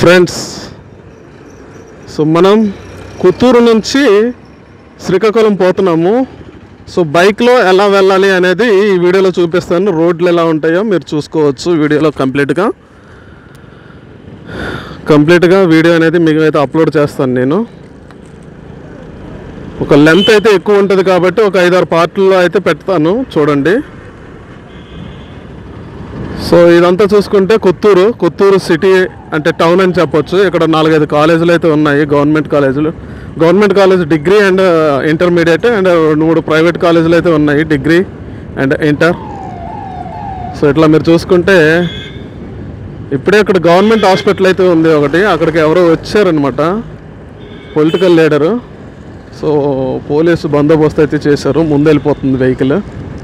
Friends, so మనం కొత్తూరు నుంచి శ్రీకాకుళం పోతున్నాము. సో బైక్లో ఎలా వెళ్ళాలి అనేది ఈ వీడియోలో చూపిస్తాను. రోడ్లు ఎలా ఉంటాయో మీరు చూసుకోవచ్చు వీడియోలో కంప్లీట్గా వీడియో అనేది మీకు అయితే అప్లోడ్ చేస్తాను. నేను ఒక లెంత్ అయితే ఎక్కువ ఉంటుంది కాబట్టి ఒక 5-6 పార్ట్లలో అయితే పెడతాను, చూడండి. సో ఇదంతా చూసుకుంటే కొత్తూరు సిటీ అంటే టౌన్ అని చెప్పొచ్చు. ఇక్కడ 4-5 కాలేజీలు అయితే ఉన్నాయి, government college degree and intermediate, and 2-3 private కాలేజీలు అయితే ఉన్నాయి, డిగ్రీ అండ్ ఇంటర్. సో ఇట్లా మీరు చూసుకుంటే ఇప్పుడే ఇక్కడ గవర్నమెంట్ హాస్పిటల్ అయితే ఉంది ఒకటి, అక్కడికి ఎవరో వచ్చారనమాట, పొలిటికల్ లీడరు. సో పోలీసు బందోబస్తు అయితే చేశారు, ముందు వెళ్ళిపోతుంది వెహికల్.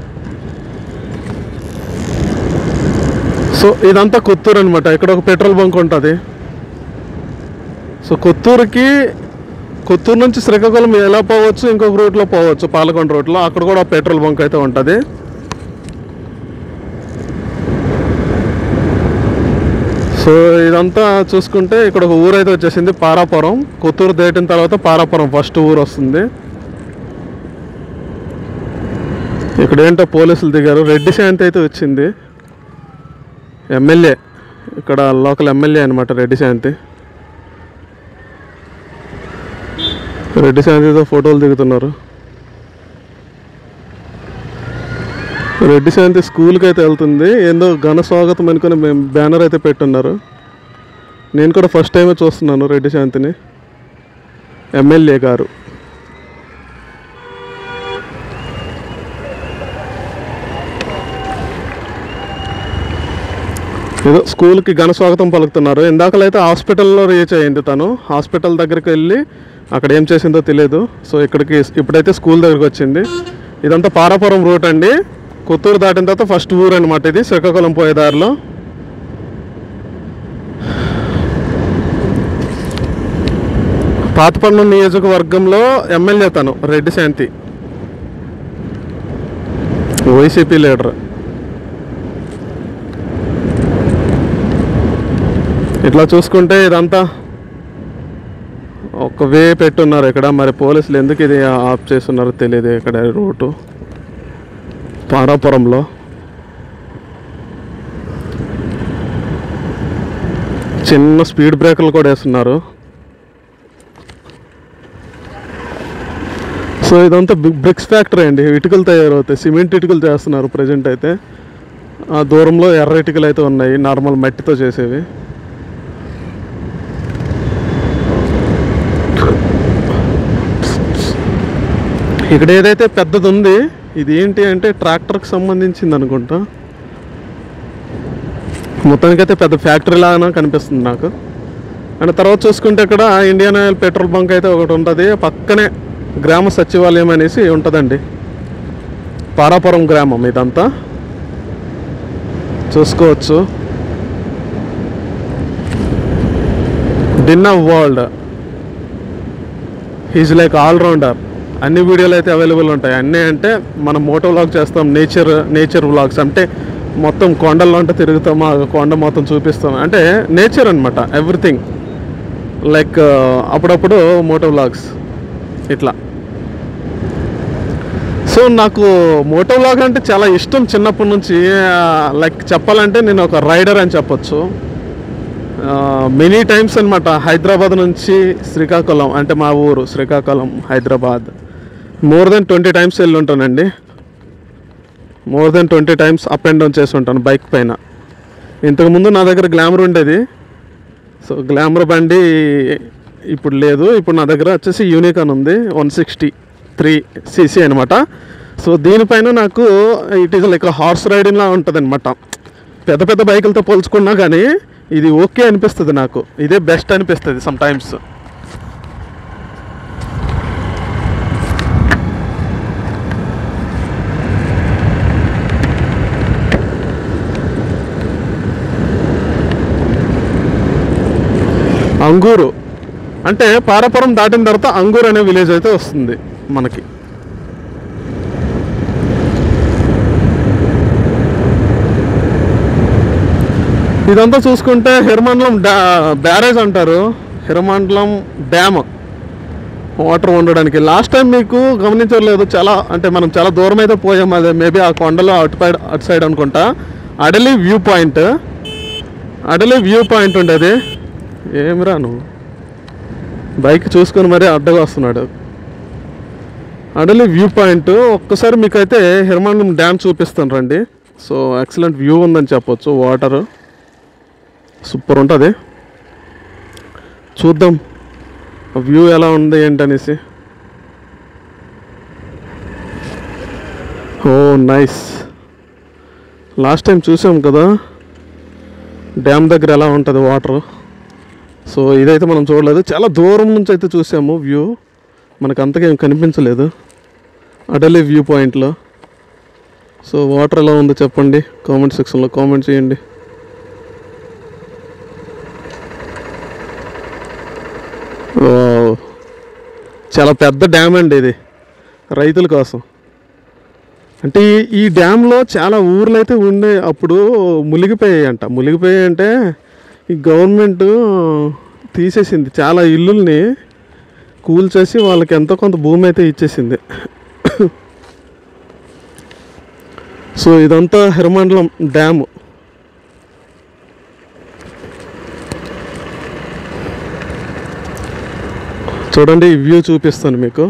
సో ఇదంతా కొత్తూరు అనమాట. ఇక్కడ ఒక పెట్రోల్ బంక్ ఉంటుంది. సో కొత్తూరు నుంచి శ్రీకాకుళం ఎలా పోవచ్చు, ఇంకొక రూట్లో పోవచ్చు, పాలకొండ రూట్లో. అక్కడ కూడా పెట్రోల్ బంక్ అయితే ఉంటుంది. సో ఇదంతా చూసుకుంటే ఇక్కడ ఒక ఊరు అయితే వచ్చేసింది, పారాపురం. కొత్తూరు దాటిన తర్వాత పారాపురం ఫస్ట్ ఊరు వస్తుంది. ఇక్కడ ఏంటో పోలీసులు దిగారు. రెడ్డి శాంతి అయితే వచ్చింది, ఎమ్మెల్యే, ఇక్కడ లోకల్ ఎమ్మెల్యే అనమాట రెడ్డి శాంతితో ఫోటోలు దిగుతున్నారు. రెడ్డి శాంతి స్కూల్కి అయితే వెళ్తుంది. ఏందో ఘన స్వాగతం అనుకుని మేము బ్యానర్ అయితే పెట్టున్నారు. నేను కూడా ఫస్ట్ టైమే చూస్తున్నాను రెడ్డి శాంతిని, ఎమ్మెల్యే గారు. ఏదో స్కూల్కి ఘన స్వాగతం పలుకుతున్నారు. ఇందాకలైతే హాస్పిటల్లో రీచ్ అయ్యింది తను. హాస్పిటల్ దగ్గరికి వెళ్ళి అక్కడ ఏం చేసిందో తెలియదు. సో ఇప్పుడైతే స్కూల్ దగ్గరికి వచ్చింది. ఇదంతా పారాపురం రూట్ అండి. కొత్తూరు దాటిన తర్వాత ఫస్ట్ ఊరు అనమాట ఇది, శ్రీకాకుళం పోయే దారిలో. పాతపట్నం నియోజకవర్గంలో ఎమ్మెల్యే తను, రెడ్డి శాంతి, వైసీపీ లీడర్. ఇట్లా చూసుకుంటే ఇదంతా ఒక వే పెట్టున్నారు ఇక్కడ. మరి పోలీసులు ఎందుకు ఇది ఆఫ్ చేస్తున్నారో తెలియదు. ఇక్కడ రూటు పారాపురంలో చిన్న స్పీడ్ బ్రేకర్లు కూడా వేస్తున్నారు. సో ఇదంతా బ్రిక్స్ ఫ్యాక్టరీ అండి, ఇటుకలు తయారవుతాయి, సిమెంట్ ఇటుకలు చేస్తున్నారు ప్రజెంట్ అయితే. ఆ దూరంలో ఎర్ర ఇటుకలు అయితే ఉన్నాయి, నార్మల్ మట్టితో చేసేవి. ఇక్కడ ఏదైతే పెద్దది ఉంది, ఇది ఏంటి అంటే ట్రాక్టర్కి సంబంధించింది అనుకుంటా. మొత్తానికైతే పెద్ద ఫ్యాక్టరీ లాగా కనిపిస్తుంది నాకు. అండ్ తర్వాత చూసుకుంటే ఇక్కడ ఇండియన్ ఆయిల్ పెట్రోల్ బంక్ అయితే ఒకటి ఉంటుంది, పక్కనే గ్రామ సచివాలయం అనేసి ఉంటుందండి. పారాపురం గ్రామం ఇదంతా చూసుకోవచ్చు. Dinna world, is like allrounder. అన్ని వీడియోలు అయితే అవైలబుల్ ఉంటాయి. అన్నీ అంటే మనం మోటో వ్లాగ్ చేస్తాం, నేచర్ వ్లాగ్స్ అంటే మొత్తం కొండల్లో అంటే తిరుగుతాము, ఆ కొండ మొత్తం చూపిస్తాం, అంటే నేచర్ అనమాట, ఎవ్రీథింగ్. లైక్ అప్పుడప్పుడు మోటో వ్లాగ్స్ ఇట్లా. సో నాకు మోటో వ్లాగ్ అంటే చాలా ఇష్టం చిన్నప్పటి నుంచి. లైక్ చెప్పాలంటే నేను ఒక రైడర్ అని చెప్పొచ్చు. మెనీ టైమ్స్ అనమాట. హైదరాబాద్ నుంచి శ్రీకాకుళం, అంటే మా ఊరు Srikakulam, Hyderabad more than 20 times వెళ్ళి ఉంటానండి. More than 20 times up and down చేసి ఉంటాను బైక్ పైన. ఇంతకుముందు నా దగ్గర గ్లామర్ ఉండేది. సో గ్లామర్ బండి ఇప్పుడు లేదు. ఇప్పుడు నా దగ్గర వచ్చేసి యూనికాన్ ఉంది, 163cc అనమాట. సో దీనిపైన నాకు ఇట్ ఈస్ లైక్ హార్స్ రైడింగ్లా ఉంటుంది అనమాట. పెద్ద పెద్ద బైకులతో పోల్చుకున్నా కానీ ఇది ఓకే అనిపిస్తుంది నాకు, ఇదే బెస్ట్ అనిపిస్తుంది సమ్ టైమ్స్. అంగూరు అంటే పారాపురం దాటిన తర్వాత అంగూరు అనే విలేజ్ అయితే వస్తుంది మనకి. ఇదంతా చూసుకుంటే హిరమండలం బ్యారేజ్ అంటారు, హిరమండలం డ్యామ్ వాటర్ ఉండడానికి. లాస్ట్ టైం మీకు గమనించలేదు, చాలా అంటే మనం చాలా దూరం అయితే పోయాం. అదే మేబీ ఆ కొండలో అటు సైడ్ అనుకుంటా. అడలి వ్యూ పాయింట్ ఉండేది. ఏమిరా నువ్వు బైక్ చూసుకొని మరీ అడ్డగా వస్తున్నాడు. అడలి వ్యూ పాయింట్ ఒక్కసారి మీకైతే హిరమండలం డ్యామ్ చూపిస్తాను రండి. సో ఎక్సలెంట్ వ్యూ ఉందని చెప్పొచ్చు. వాటర్ సూపర్ ఉంటుంది. చూద్దాం వ్యూ ఎలా ఉంది ఏంటనేసి. Oh nice. లాస్ట్ టైం చూసాం కదా డ్యామ్ దగ్గర ఎలా ఉంటుంది వాటర్. సో ఇదైతే మనం చూడలేదు, చాలా దూరం నుంచి అయితే చూసాము వ్యూ. మనకు అంతగా ఏం కనిపించలేదు అడలి వ్యూ పాయింట్లో. సో వాటర్ ఎలా ఉందో చెప్పండి, కామెంట్ సెక్షన్లో కామెంట్ చేయండి. చాలా పెద్ద డ్యామ్ అండి ఇది, రైతుల కోసం. అంటే ఈ డ్యామ్లో చాలా ఊర్లు అయితే ఉండే అప్పుడు మునిగిపోయాయి అంటే ఈ గవర్నమెంట్ తీసేసింది. చాలా ఇల్లుల్ని కూల్చేసి వాళ్ళకి ఎంతో కొంత భూమి అయితే ఇచ్చేసింది. సో ఇదంతా హిరమండలం డ్యాము. చూడండి ఈ వ్యూ చూపిస్తాను మీకు.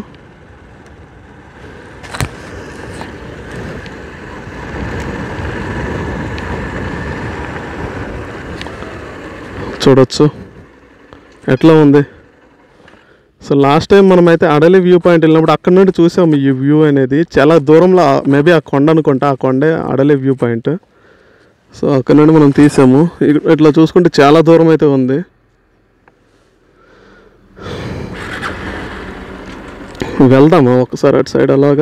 చూడొచ్చు ఎట్లా ఉంది. సో లాస్ట్ టైం మనమైతే అడలి వ్యూ పాయింట్ వెళ్ళినప్పుడు అక్కడ నుండి చూసాము ఈ వ్యూ అనేది. చాలా దూరంలో మేబీ ఆ కొండ అనుకుంటా, ఆ కొండే అడలి వ్యూ పాయింట్. సో అక్కడ నుండి మనం తీసాము. ఇట్లా చూసుకుంటే చాలా దూరం అయితే ఉంది. వెళ్దామా ఒకసారి అటు సైడ్ అలాగా.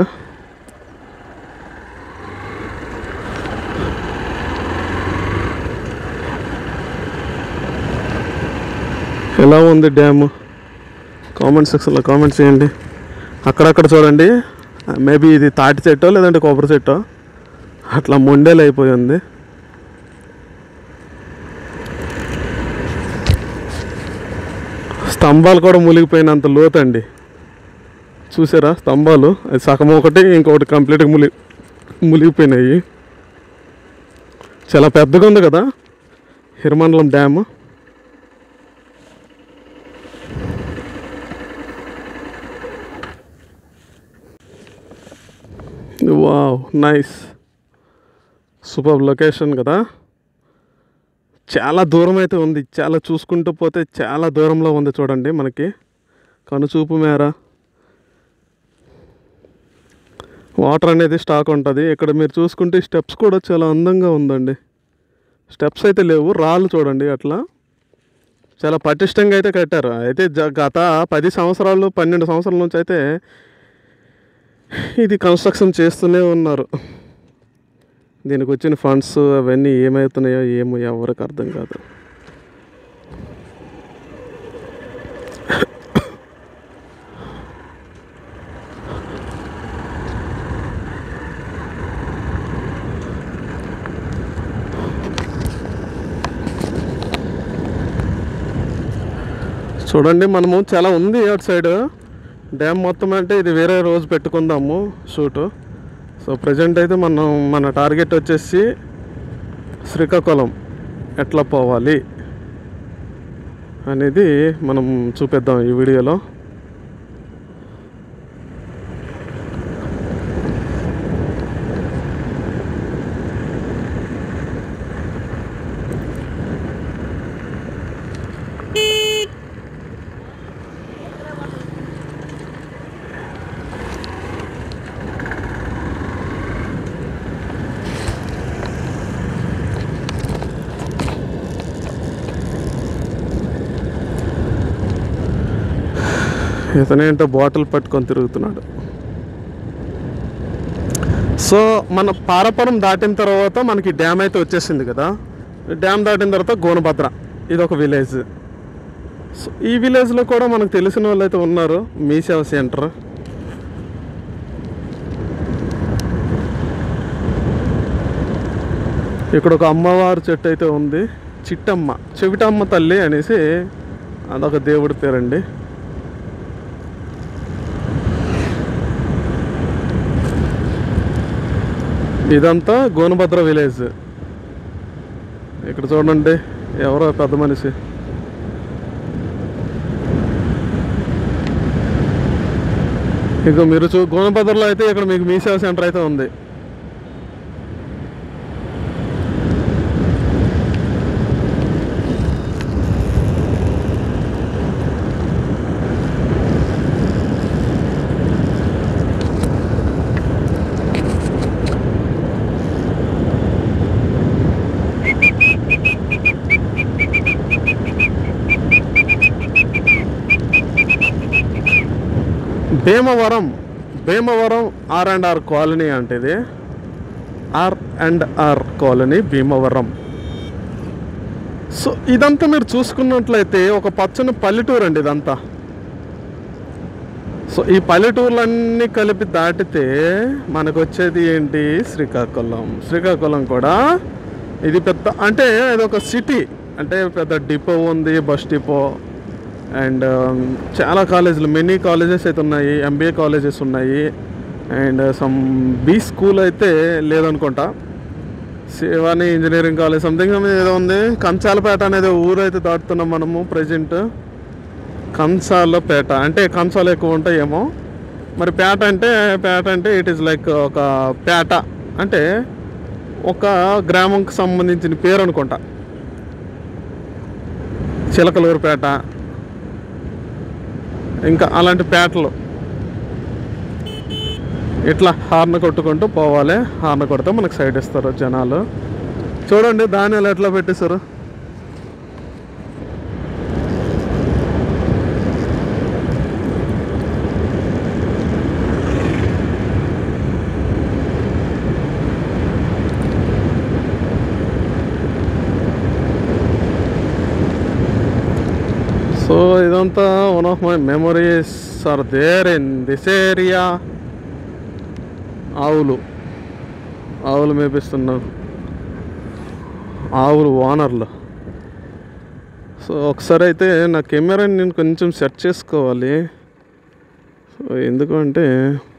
ఎలా ఉంది డ్యాము కామెంట్ సెక్షన్లో కామెంట్ చేయండి. అక్కడక్కడ చూడండి, మేబీ ఇది తాటి చెట్టో లేదంటే కొబ్బరి చెట్టో అట్లా మొండేలు అయిపోయి ఉంది. స్తంభాలు కూడా మునిగిపోయినంత లోతండి. చూసారా స్తంభాలు, అది సగం ఒకటి ఇంకొకటి కంప్లీట్గా మునిగిపోయినాయి. చాలా పెద్దగా ఉంది కదా Hiramandalam dam. Wow nice, super location కదా. చాలా దూరం అయితే ఉంది, చాలా చూసుకుంటూ పోతే చాలా దూరంలో ఉంది. చూడండి మనకి కనుచూపు మేర వాటర్ అనేది స్టాక్ ఉంటుంది. ఇక్కడ మీరు చూసుకుంటే స్టెప్స్ కూడా చాలా అందంగా ఉందండి. స్టెప్స్ అయితే లేవు, రాళ్ళు చూడండి అట్లా చాలా పటిష్టంగా అయితే కట్టారు. అయితే గత 10 సంవత్సరాలు 12 సంవత్సరాల నుంచి అయితే ఇది కన్స్ట్రక్షన్ చేస్తూనే ఉన్నారు. దీనికి వచ్చిన ఫండ్స్ అవన్నీ ఏమవుతున్నాయో ఏమో ఎవరికి అర్థం కాదు. చూడండి మనము చాలా ఉంది అటు సైడ్ డ్యామ్ మొత్తం. అంటే ఇది వేరే రోజు పెట్టుకుందాము షూటు. సో ప్రజెంట్ అయితే మన టార్గెట్ వచ్చేసి శ్రీకాకుళం ఎట్లా పోవాలి అనేది మనం చూపిద్దాం ఈ వీడియోలో. ఇతనేంటో బాటిల్ పట్టుకొని తిరుగుతున్నాడు. సో మన పారపురం దాటిన తర్వాత మనకి డ్యామ్ అయితే వచ్చేసింది కదా. డ్యామ్ దాటిన తర్వాత గోనభద్ర, ఇది ఒక విలేజ్. సో ఈ విలేజ్లో కూడా మనకు తెలిసిన వాళ్ళు అయితే ఉన్నారు, మీ సేవ సెంటర్. ఇక్కడ ఒక అమ్మవారి చెట్టు అయితే ఉంది, చెవిటమ్మ తల్లి అనేసి అదొక దేవుడి పేరండి. ఇదంతా గోనభద్ర విలేజ్. ఇక్కడ చూడండి ఎవరో పెద్ద మనిషి. ఇక మీరు గోనభద్రలో అయితే ఇక్కడ మీకు మీ సేవ సెంటర్ అయితే ఉంది. భీమవరం R&R కాలనీ అంటే ఇది R&R కాలనీ భీమవరం. సో ఇదంతా మీరు చూసుకున్నట్లయితే ఒక పచ్చని పల్లెటూరు అండి ఇదంతా. సో ఈ పల్లెటూర్లన్నీ కలిపి దాటితే మనకు వచ్చేది ఏంటి, శ్రీకాకుళం కూడా ఇది పెద్ద, అంటే ఇది ఒక సిటీ, అంటే పెద్ద డిపో ఉంది, బస్ డిపో. అండ్ చాలా కాలేజీలు, మెనీ కాలేజెస్ అయితే ఉన్నాయి, MBA కాలేజెస్ ఉన్నాయి. అండ్ సమ్ బీ స్కూల్ అయితే లేదనుకుంటా, శివాని ఇంజనీరింగ్ కాలేజ్ సంథింగ్ ఏదో ఉంది. కంచాలపేట అనేది ఊరు అయితే దాటుతున్నాం మనము ప్రజెంట్. కంచాలపేట అంటే కంచాలు ఎక్కువ ఉంటాయేమో మరి. పేట అంటే ఇట్ ఈస్ లైక్ ఒక పేట అంటే ఒక గ్రామంకి సంబంధించిన పేరు అనుకుంటా. చిలకలూరుపేట, ఇంకా అలాంటి పేటలు. ఇట్లా హార్న్ కొట్టుకుంటూ పోవాలి. హార్న్ కొడితే మనకు సైడ్ ఇస్తారు జనాలు. చూడండి ధాన్యాలు ఎట్లా పెట్టేశారు. సో ఇదంతా one of my memories are there in this area. ఆవులు మేపిస్తున్నారు, ఆవులు ఓనర్లు. సో ఒకసారి అయితే నా కెమెరాని నేను కొంచెం సెట్ చేసుకోవాలి. సో ఎందుకంటే